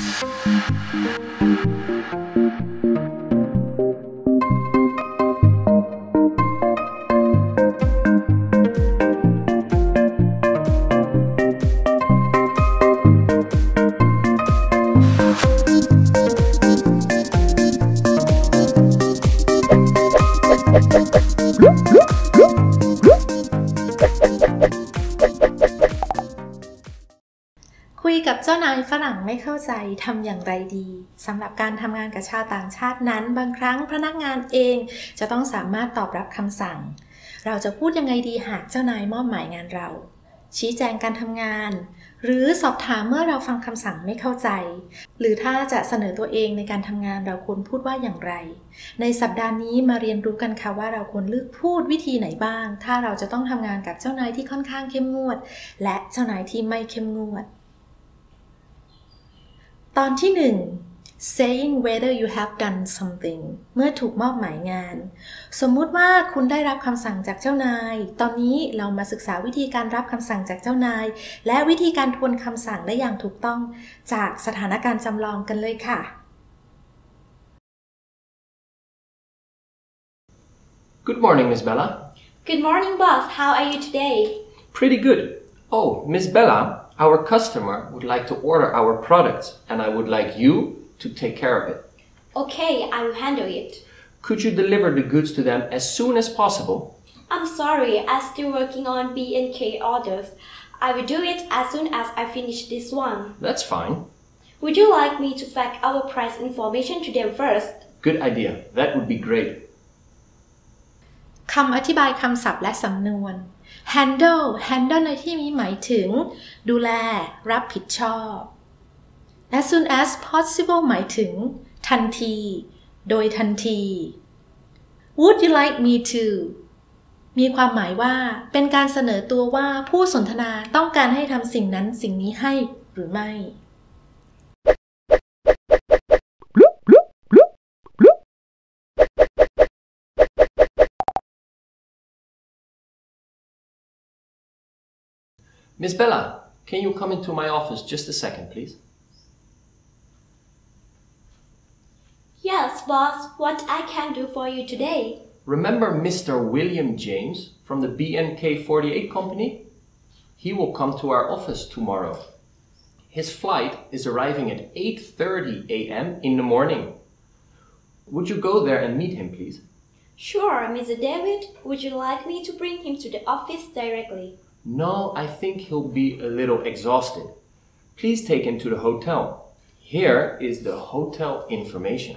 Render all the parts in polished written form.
คุยกับเจ้านายฝรั่งไม่เข้าใจทำอย่างไรดีสำหรับการทำงานกับชาวต่างชาตินั้นบางครั้งพนักงานเองจะต้องสามารถตอบรับคำสั่งเราจะพูดยังไงดีหากเจ้านายมอบหมายงานเราชี้แจงการทำงานหรือสอบถามเมื่อเราฟังคำสั่งไม่เข้าใจหรือถ้าจะเสนอตัวเองในการทำงานเราควรพูดว่าอย่างไรในสัปดาห์นี้มาเรียนรู้กันค่ะว่าเราควรเลือกพูดวิธีไหนบ้างถ้าเราจะต้องทำงานกับเจ้านายที่ค่อนข้างเข้มงวดและเจ้านายที่ไม่เข้มงวดตอนที่1 saying whether you have done something เมื่อถูกมอบหมายงานสมมุติว่าคุณได้รับคำสั่งจากเจ้านายตอนนี้เรามาศึกษาวิธีการรับคำสั่งจากเจ้านายและวิธีการทวนคำสั่งได้อย่างถูกต้องจากสถานการณ์จำลองกันเลยค่ะ Good morning, Miss Bella. Good morning, boss. How are you today? Pretty good. Oh, Miss Bella.Our customer would like to order our products, and I would like you to take care of it. Okay, I will handle it. Could you deliver the goods to them as soon as possible? I'm sorry, I'm still working on B&K orders. I will do it as soon as I finish this one. That's fine. Would you like me to fax our price information to them first? Good idea. That would be great. คำอธิบายคำศัพท์และสำนวน handle ในที่นี้หมายถึงดูแลรับผิดชอบ as soon as possible หมายถึงทันทีโดยทันที would you like me to มีความหมายว่าเป็นการเสนอตัวว่าผู้สนทนาต้องการให้ทำสิ่งนั้นสิ่งนี้ให้หรือไม่ Miss Bella, can you come into my office just a second, please? Yes, boss. What I can do for you today? Remember Mr. William James from the B&K 48 company? He will come to our office tomorrow. His flight is arriving at 8:30 a.m. in the morning. Would you go there and meet him, please? Sure, Mr. David. Would you like me to bring him to the office directly?No, I think he'll be a little exhausted. Please take him to the hotel. Here is the hotel information.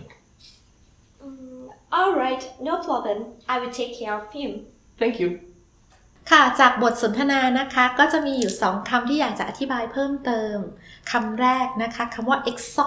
All right, no problem. I will take care of him. Thank you. ค่ะจากบทสนทนานะคะก็จะมีอยู่2คำที่อยากจะอธิบายเพิ่มเติมคำแรกนะคะคำว่า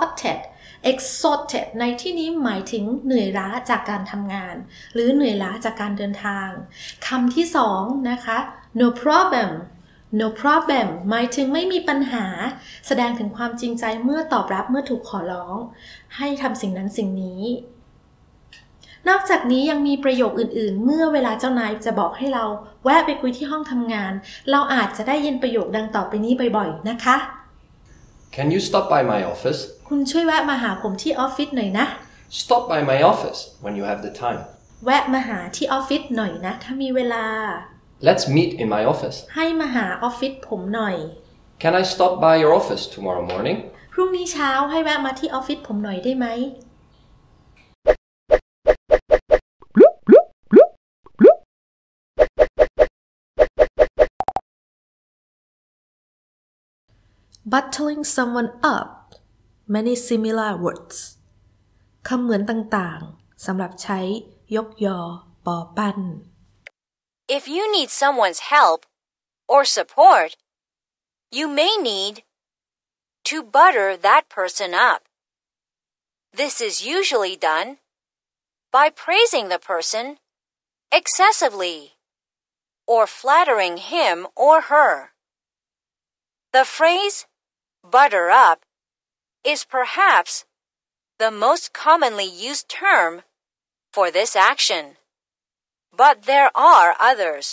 exhausted ในที่นี้หมายถึงเหนื่อยล้าจากการทำงานหรือเหนื่อยล้าจากการเดินทางคำที่2นะคะ no problem หมายถึงไม่มีปัญหาแสดงถึงความจริงใจเมื่อตอบรับเมื่อถูกขอร้องให้ทำสิ่งนั้นสิ่งนี้นอกจากนี้ยังมีประโยคอื่นๆเมื่อเวลาเจ้านายจะบอกให้เราแวะไปคุยที่ห้องทำงานเราอาจจะได้ยินประโยคดังต่อไปนี้บ่อยๆนะคะ Can you stop by my office? คุณช่วยแวะมาหาผมที่ออฟฟิศหน่อยนะ Stop by my office when you have the time. แวะมาหาที่ออฟฟิศหน่อยนะถ้ามีเวลา Let's meet in my office. ให้มาหาออฟฟิศผมหน่อย Can I stop by your office tomorrow morning? พรุ่งนี้เช้าให้แวะมาที่ออฟฟิศผมหน่อยได้ไหมBottling someone up many similar words คำเหมือนต่างๆสำหรับใช้ยกยอปอปั้น If you need someone's help or support, you may need to butter that person up. This is usually done by praising the person excessively or flattering him or her. The phrase butter up is perhaps the most commonly used term for this action, but there are others.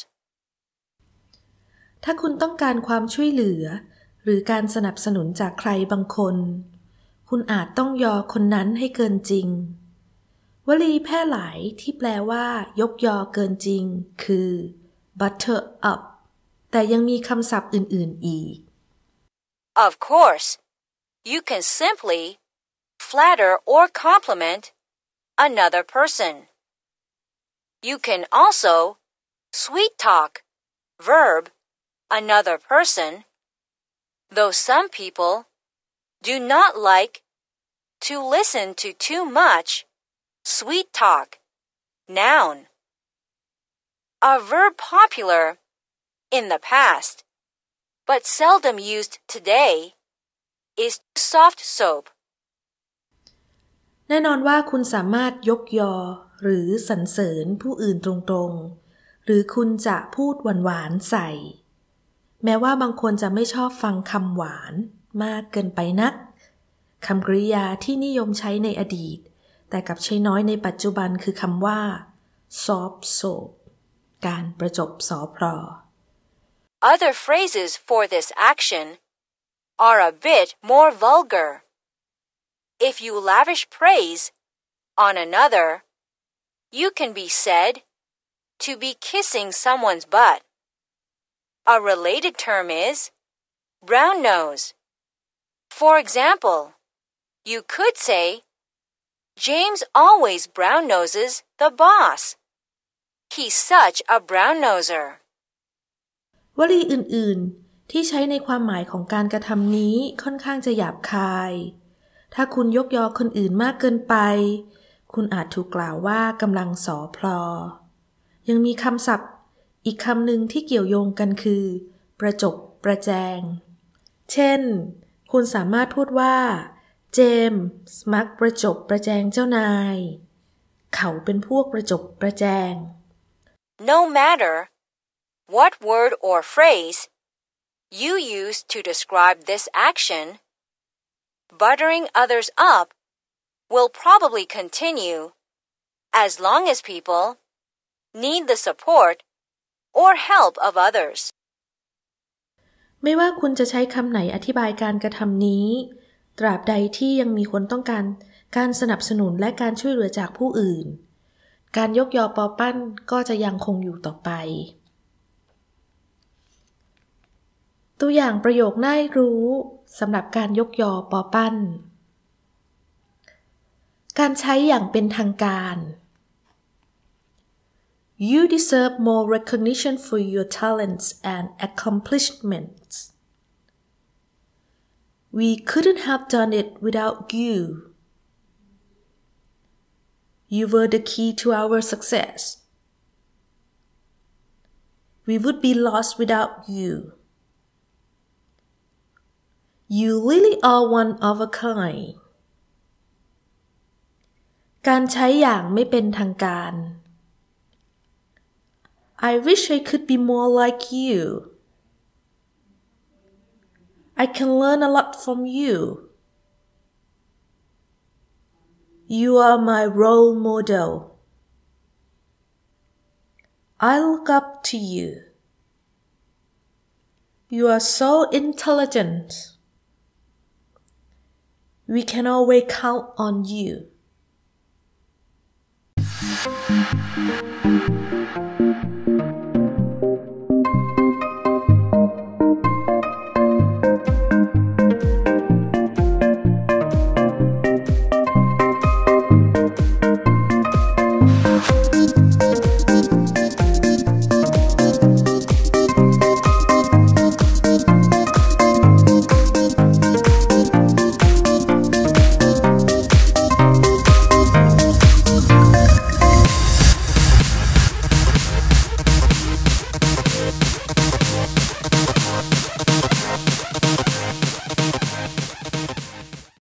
ถ้าคุณต้องการความช่วยเหลือหรือการสนับสนุนจากใครบางคนคุคุณอาจต้องยอคนนั้นให้เกินจริงวลีแพร่หลายที่แปลว่ายกยอเกินจริงคือ butter up แต่ยังมีคำศัพท์อื่นๆอีก Of course, you can simply flatter or compliment another person. You can also sweet talk, verb, another person, though some people do not like to listen to too much sweet talk. Noun. A verb popular in the past, but seldom used today, is soft soap. แน่นอนว่าคุณสามารถยกยอหรือสรรเสริญผู้อื่นตรงๆหรือคุณจะพูดหวานๆใส่แม้ว่าบางคนจะไม่ชอบฟังคำหวานมากเกินไปนักคำกริยาที่นิยมใช้ในอดีตแต่กับใช้น้อยในปัจจุบันคือคำว่า soft soap การประจบสอพลอ Other phrases for this action are a bit more vulgar. If you lavish praise on another, you can be said to be kissing someone's butt. A related term is brown nose. For example, you could say, James always brown noses the boss. He's such a brown noser. วลีอื่นๆที่ใช้ในความหมายของการกระทำนี้ค่อนข้างจะหยาบคายถ้าคุณยกยอคนอื่นมากเกินไปคุณอาจถูกกล่าวว่ากำลังสอพลอยังมีคำศัพท์อีกคำหนึ่งที่เกี่ยวโยงกันคือประจบประแจงเช่นคุณสามารถพูดว่าเจมส์มักประจบประแจงเจ้านายเขาเป็นพวกประจบประแจง No matter what word or phrase you use to describe this action, buttering others up will probably continue as long as people need the support or help of others. ไม่ว่าคุณจะใช้คำไหนอธิบายการกระทำนี้ตราบใดที่ยังมีคนต้องการการสนับสนุนและการช่วยเหลือจากผู้อื่นการยกยอปอปั้นก็จะยังคงอยู่ต่อไปตัวอย่างประโยคน่ารู้สำหรับการยกยอปอปั้นการใช้อย่างเป็นทางการ You deserve more recognition for your talents and accomplishments. We couldn't have done it without you. You were the key to our success. We would be lost without you. You really are one of a kind. การใช้อย่างไม่เป็นทางการ I wish I could be more like you. I can learn a lot from you. You are my role model. I look up to you. You are so intelligent. We can always count on you.